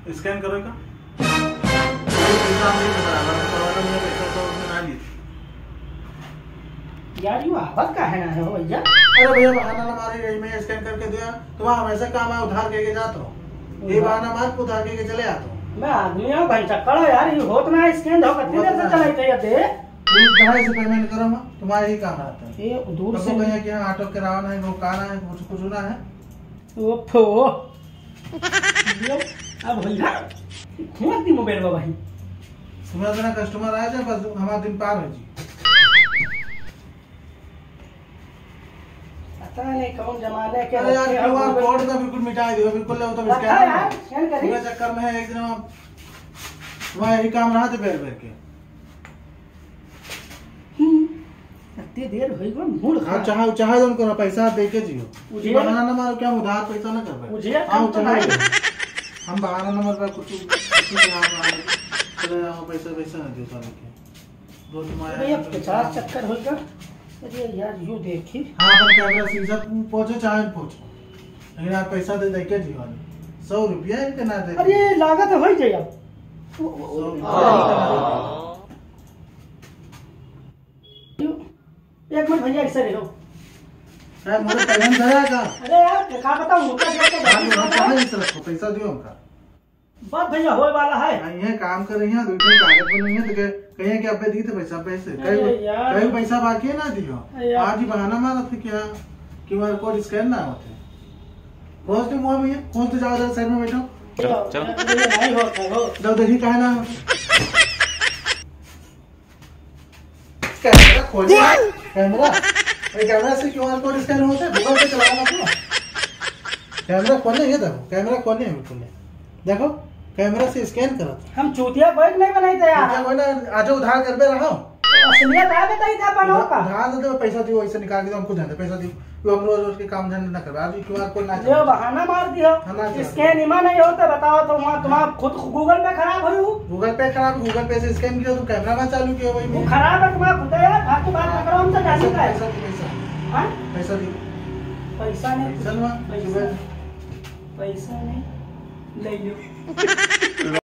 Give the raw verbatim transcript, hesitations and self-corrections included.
Scan करेगा पैसा नहीं बताया करवाना मुझे पैसा तो उसने ना ली यार ये आवाज का है ना है भैया। अरे भैया बहाना ना मारे रही मैं स्कैन करके दिया तुम्हारा हमेशा काम है उधार के जाता हूँ ये बहाना मार के उधार के चले आता हूँ मैं आदमी हूँ भाई चक्कर यार ये होत ना स्कैन हो कितनी देर से चलाई चाहिए थे कहाँ से पेमेंट करो मैं तुम्हारा ही काम रहता है ये दूर से भैया कि हाँ ऑटो कराना है रोकाना है कुछ कुछ ना है ओफो अब भैया खूब दी मोबाइल में भाई सुबह जना कस्टमर आया जाए बस हमारा दिन पार हो जी पता नहीं कौन जमाने के अरे यार क्यूआर कोड तो बिल्कुल मिटा दियो बिल्कुल ले तो स्कैन यार स्कैन करिए पूरे चक्कर में है एक दिन वहाँ यही काम रहा थे बैर बैर के इतनी देर भई गो मूड हाँ खराब चाहे चाहे तो उनको ना पैसा दे के जियो मुझे- बहाना ना मारो क्या उधार पैसा ना कर पाए मुझे हाँ तो चाहे भाई हम बहाना ना मार कुछ कुछ चले जाओ पैसा पैसा ना दियो साले के दो तुम्हारे भैया पचास चक्कर होगा। अरे यार यू देखी हाँ अपन कैमरा सीधा पहुंचे चाहे पहुंचे लेकिन आप पैसा दे दे के जियो सौ रुपया है कि ना दे अरे लागत हो जाए अब एक मिनट भैया ऐसे रहो यार मुझे पेमेंट दया का अरे यार क्या बताऊं मुझे हाँ चाहे इस रखो पैसा दियो हमका बस भैया होए वाला है हाँ, ये काम कर रही हैं दूसरे कागज पर नहीं है तो कहीं कि अबे दी थे पैसा पैसे कहीं अरे यार। कहीं पैसा बाकी है ना दियो अरे यार। आज ही बहाना मारा था क्या क्यूआर कोड स्कैन ना होते पहुंच दो मुँह भैया पहुंच तो जाओ जरा साइड में बैठो चलो चलो नहीं होता हो जाओ देखिए कहे ना कैमरा खोलिए कैमरा ये कैमरा से क्यूआर कोड स्कैन होता है गूगल पे चलाना तो कैमरा खोलिए ये देखो कैमरा खोलिए बिल्कुल देखो कैमरा से स्कैन करो हम चूतिया बैग नहीं बनाई थे यार क्या बोला आज उधार कर दे रहा हूं असलियत है बताई था पनो का उधार दे पैसा दियो ऐसे निकाल के हमको देना पैसा दियो तो हम रोज रोज के काम धंधे ना करबे आज क्यूआर कोड ना जो बहाना मार दियो स्कैन इमा नहीं होता बताओ तो वहां तुम्हारा खुद गूगल पे खराब हुई हूं गूगल पे खराब गूगल पे से स्कैन किया तो कैमरा में चालू किया भाई वो खराब है तुम्हारा खुद है फालतू बात ना करो हमसे जानी का पैसा पैसा हां पैसा दियो पैसा नहीं पैसा पैसा नहीं ले लो